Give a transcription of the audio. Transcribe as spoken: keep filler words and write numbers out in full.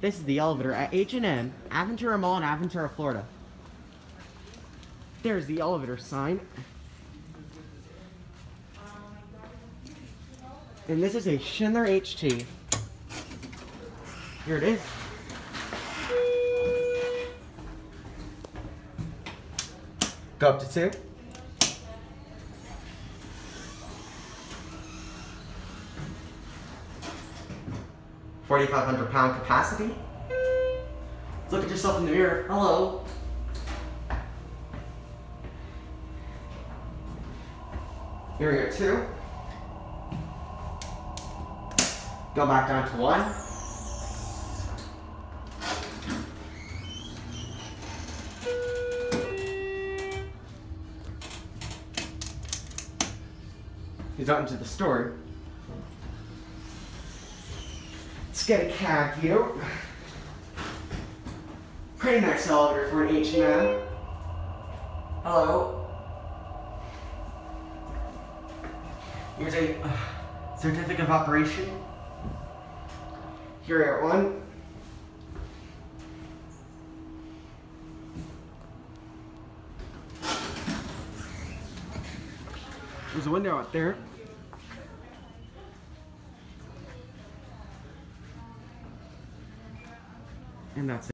This is the elevator at H and M, Aventura Mall in Aventura, Florida. There's the elevator sign. And this is a Schindler H T. Here it is. Go up to two. forty-five hundred pound capacity. Look at yourself in the mirror. Hello. Here we go, two. Go back down to one. He's out into the store. Let's get a cab view. Pretty nice elevator for an H and M. Hello. Here's a uh, certificate of operation. Here at one. There's a window out there. And that's it.